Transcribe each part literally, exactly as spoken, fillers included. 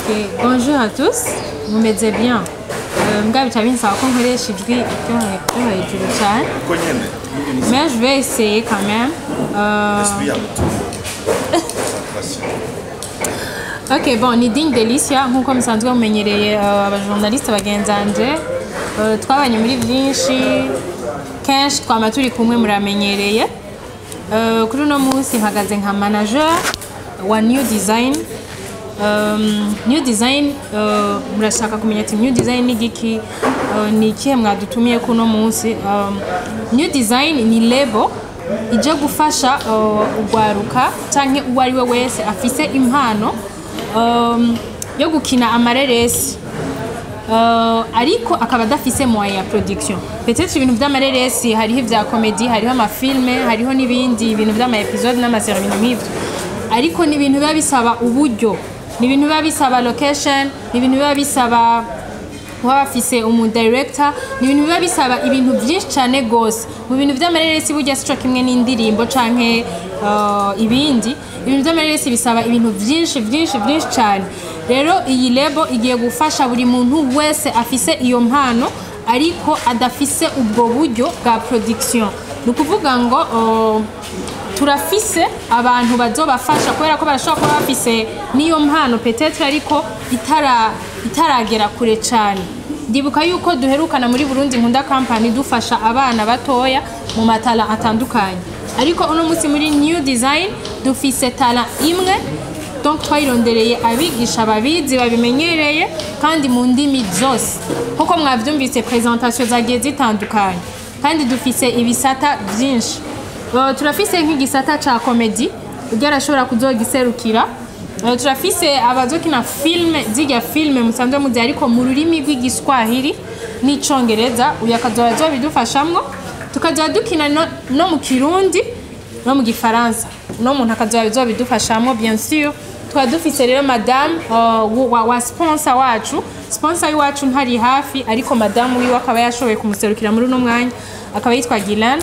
Bonjour à tous, vous m'aidez bien. M'gabi chabin ça qu'on connaît chez lui qui ont été le chat. Mais je vais essayer quand même. Euh... Ok, bon, ni digne delicia nkuko musanzwe mumenyereye abajournaliste bagenzanje twabanye muri byinshi kenshi twama turi kumwe muramenyereye kuri no munsi mpagaze nka manager wa New Design. Um, New Design uh, murashaka kumenya ati New Design ni giki uh, ni kihe mwadutumiye kuno munsi. um, New Design ni label ije gufasha ugwaruka uh, canke uwari we wese afise impano um, yo gukina amareresi uh, ariko akaba adafise moyen ya production. Peut-être ibintu vy'amareresi hariho vya comedy, hariho ama filme, hariho nibindi ibintu vy'ama episode n'amaserie ibintu nk'ivyo, ariko ni ibintu biba bisaba uburyo, ni ibintu biba bisaba location, ni ibintu biba bisaba kuba bafise umu director, ni ibintu biba bisaba ibintu byinshi cyane gose. Mu bintu vy'amareresi burya sico kimwe n'indirimbo canke uh, ibindi ibintu vy'amareresi bisaba ibintu byinshi byinshi byinshi cyane. Rero iyi label igiye gufasha buri muntu wese afise iyo mpano ariko adafise ubwo buryo bwa production. Nukuvuga ngo uh, turafise abantu bazobafasha kubera ko barashobora kuba bafise niyo mpano peut-être ariko itara itaragera kure cyane. Ndibuka yuko duherukana muri Burundi Nkunda Company dufasha abana batoya mu matala atandukanye, ariko uno munsi muri New Design dufise tala imwe, donc twayirondereye abigisha babizi babimenyereye kandi mu ndimi zose kuko mwavyumvise presentation zagiye zitandukanye, kandi dufise ibisata byinshi. Uh, turafise nk'igisata ca comedy ugerashobora kuzogiserukira. Uh, turafise abazokina filme zirya filme musanzwe muzi ariko mu rurimi rw'igiswahili n'icongereza, uyu akazoba azobidufashamwo. Tukazoba dukina no, no mu kirundi no mu gifaransa, no muntu akazoba azobidufashamwo bien sûr. Twa dufise rero madame uh, wa, wa sponsor wacu, sponsor wacu ntari hafi ariko madame wiwe akaba yashoboye kumuserukira muri no mwanya, akaba yitwa Gilan.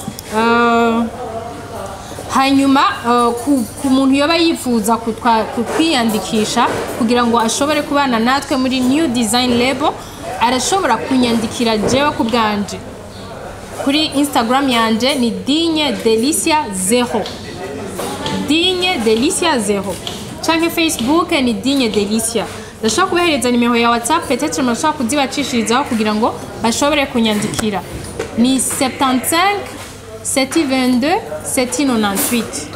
Uh, hanyuma uh, ku, ku muntu yoba yifuza kwiyandikisha kugira ngo ashobore kubana natwe muri New Design Label, arashobora kunyandikira jewe ku bwanje kuri Instagram yanje ni digne delicia zero, digne delicia zero, canke Facebook ni digne delicia. Ndashaka kubahereza nimero ya WhatsApp, peut-être murashaka kuzibacishirizaho kugira ngo bashobore kunyandikira. Ni septante-cinq sept vingt-deux sept quatre-vingt-dix-huit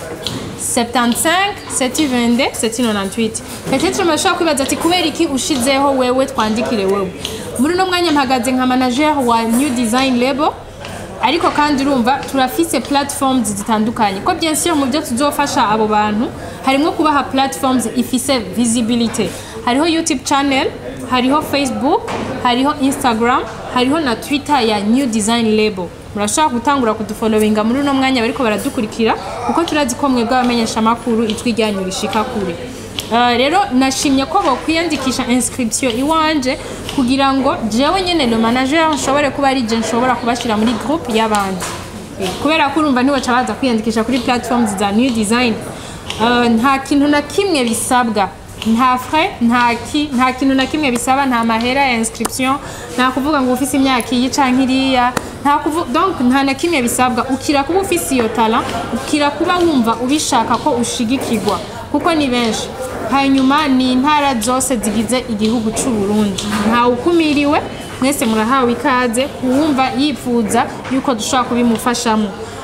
septante-cinq sept vingt-deux sept quatre-vingt-dix-huit. Peut-être murashaka kwibaza ati kubera iki ushizeho wewe twandikire wewe. Muri no mwanya mpagaze nka manager wa New Design Label, ariko kandi urumva turafise platforms zitandukanye ko bien sûr mu byo tuzofasha abo bantu harimo kubaha platforms ifise visibility. Hariho YouTube channel, hariho Facebook, hariho Instagram, hariho na Twitter ya New Design Label. Murashaka gutangura kudufollowinga muri no mwanya bariko baradukurikira kuko turazi ko mwe bw'abamenyesha makuru itwi ryanyu rishika kure. Uh, rero nashimye ko bo kwiyandikisha inscription iwanje kugira ngo jewe nyene le manager nshobore kuba ari je nshobora kubashira muri groupe y'abandi. E, kubera ko urumva niwe cabaza kwiyandikisha kuri platforms za New Design. Uh, nta kintu na kimwe bisabwa, nta frais, nta ki nta kintu na kimwe bisaba, nta mahera ya inscription, nta kuvuga ngo ufise imyaka iyi canke iriya, nta kuvuga donc nta na kimwe bisabwa. Ukira kuba ufise iyo talent, ukira kuba wumva ubishaka ko ushigikirwa kuko ni benshi. Hanyuma ni intara zose zigize igihugu c'u Burundi, nta ukumiriwe, mwese murahawe ikaze kuwumva yifuza yuko dushaka kubimufashamo.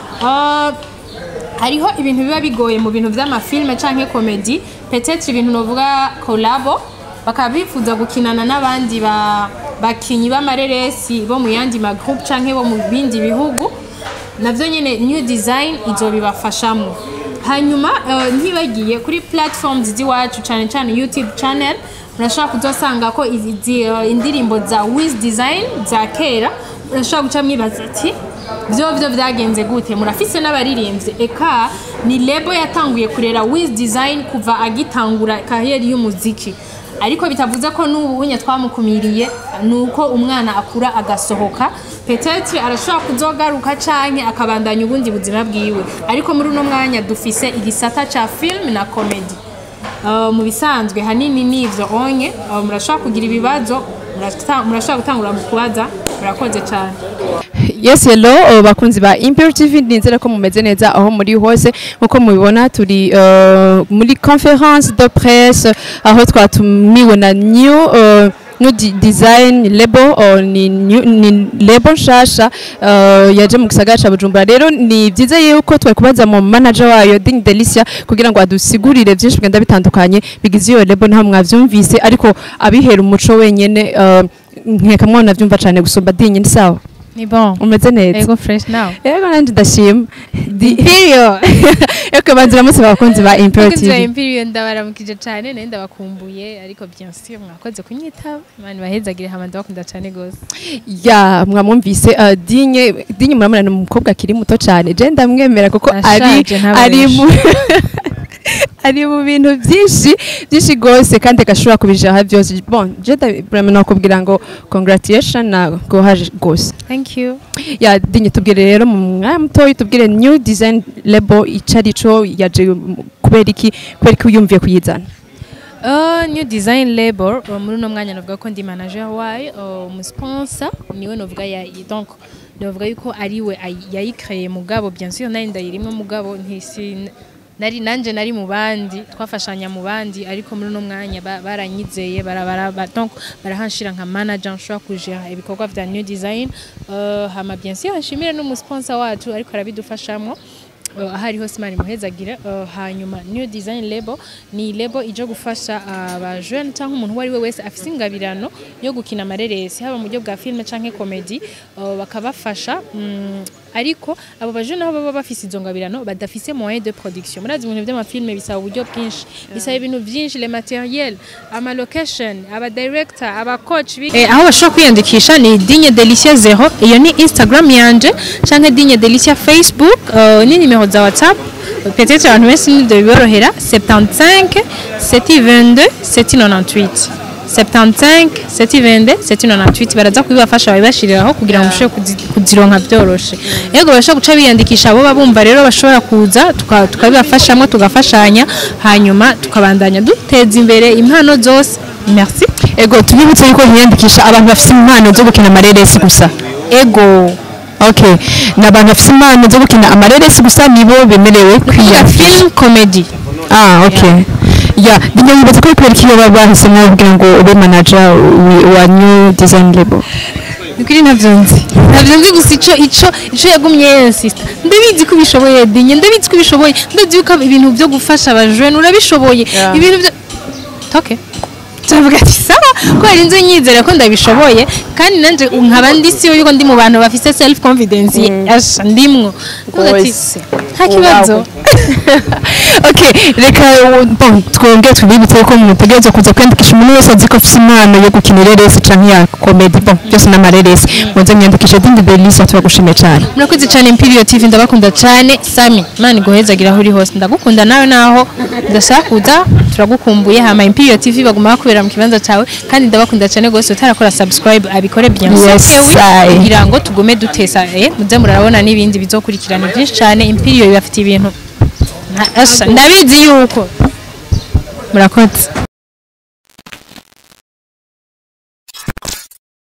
Uh, hariho ibintu biba bigoye mu bintu vy'amafilme canke comedy, peut-être ibintu novuga collabo, bakabifuza gukinana n'abandi ba bakinyi b'amareresi bo mu yandi ma group canke bo mu bindi bihugu, navyo nyene New Design izobibafashamo. Hanyuma uh, ntibagiye kuri platforms ziwacu cyane cyane YouTube channel, murashaka kuzosanga ko izi uh, indirimbo za Wiz Design za kera, murashaka guca mwibaza ati byo byo byagenze gute. Murafise n'abaririmbye, eka ni label yatanguye kurera Wiz Design kuva agitangura kariyeri y'umuziki, ariko bitavuze ko n'ubu unye twamukumiriye nuko umwana akura agasohoka, peut-être arashobora kuzogaruka canke akabandanya ubundi buzima bwiwe, ariko muri uno mwanya dufise igisata ca film na comedy. uh, mu bisanzwe hanini nivyo onye uh, murashobora kugira ibibazo murashobora gutangura mu kubaza murakoze cyane. Yes, hello uh, bakunzi ba Imperial T V nizera ko mumeze neza aho muri hose nkuko mubibona turi uh, muri conference de presse aho twatumiwe na new uh, new design label or ni, new, ni label nshasha uh, yaje mu gisagara ca Bujumbura. Rero ni byiza yuko twari kubaza mu manager wayo Digne Delicia kugira ngo adusigurire byinshi bigenda bitandukanye bigize iyo label nta mwavyumvise ariko abihera umuco wenyene uh, nkeka mwana vyumva cyane gusumba Digne ni sawa. Ni bon. Umeze neza. Ego fresh now. Ego nanje ndashima. Imperial. Eko banzira musi bakunzi ba Imperial T V. Bakunzi ba Imperial ndabaramukije cyane nende ndabakumbuye ariko bien sûr mwakoze kunyitaba. Mani bahezagire hama ndabakunda cyane gose. Ya mwamwumvise uh, Digne Digne muramuna n'umukobwa kiri muto cyane. Je ndamwemera kuko ari ari mu ari mu bintu byinshi byinshi gose kandi gashobora kubijaha byose. Bon, je vraiment nakubwira ngo congratulations na go haje gose. Thank you. Ya Digne tubwire rero mu mwanya muto tubwire new design label icarico yaje kubera iki kubera iki uyumviye kuyizana. Uh, new design label uh, muri no mwanya navuga ko ndi manager wayo umu uh, sponsor niwe novuga ya donc novuga yuko ariwe yayicreye mugabo bien sûr nari ndayirimwe mugabo ntisi nari nanje nari mu bandi twafashanya mu bandi ariko muri no mwanya baranyizeye barabara donc barahanshira nka manager nshobora kujera ibikorwa vya new design uh, hama bien sûr nshimire no mu sponsor wacu ariko arabidufashamo Uh, ahari hose mari muhezagira uh, hanyuma new design label ni label ije gufasha aba uh, jeune cyangwa umuntu wari we wese afise ingabirano yo gukina amareresi haba mu buryo bwa film canke comedy uh, bakabafasha um, ariko abo ba jeune baba bafise izo ngabirano badafise moyen de production murazi ibintu by'ama film bisaba uburyo bwinshi bisaba ibintu byinshi le matériel ama location aba director aba coach eh, aho bashobora kwiyandikisha ni Digne Delicia zero iyo ni Instagram yanje canke Digne Delicia Facebook uh, ni nimero za WhatsApp peut-être abantu benshi ndabiborohera soixante-quinze sept vingt-deux sept quatre-vingt-dix-huit soixante-quinze sept vingt-deux sept quatre-vingt-dix-huit baraza kubibafasha babashiriraho kugira ngo mushobore kuzironka byoroshe yego bashobora guca biyandikisha abo babumva rero bashobora kuza tukabibafashamo tugafashanya hanyuma tukabandanya duteza imbere impano zose. Merci. Ego tubibutse yuko hiyandikisha abantu bafite impano zo gukina amareresi gusa. Ego okay nabantu bafite impano zo gukina amareresi gusa nibo bemerewe kwiya film comedy. Ah okay ya yeah. Digne mubaze ko kwera kiyo babahise mwabwira ngo ube manager wa new design label nikuri navyonzi navyonzi gusa ico ico ico yagumye insist ndabizi ko bishoboye Digne ndabizi ko bishoboye ndazi ko ibintu byo gufasha aba jeune urabishoboye yeah. Ibintu byo okay Tuvuga ati sawa ko arinze nyizera ko ndabishoboye kandi nanje nkaba ndi siyo yuko ndi mu bantu bafise self confidence yasha ndimwo ati nta kibazo. Okay reka bon twongeye tubibutse ko mu tegerezo kuza kwandikisha umuntu wese azi ko afite impano yo gukina reresi canke ya comedy bon byose na mareresi muze mwandikisha Digne Delicia tubagushime cyane. Murakoze cyane Imperial T V ndabakunda cyane Sami mani gohezagira aho uri hose ndagukunda nawe naho ndashaka kuza turagukumbuye hama Imperial T V baguma bakubera mu kibanza cyawe kandi ndabakunda cyane gose utarakora subscribe abikore bien sûr kugira ngo tugume dutesa eh muze murarabona n'ibindi bizokurikirana byinshi cyane Imperial bafite ibintu ndabizi yuko murakoze.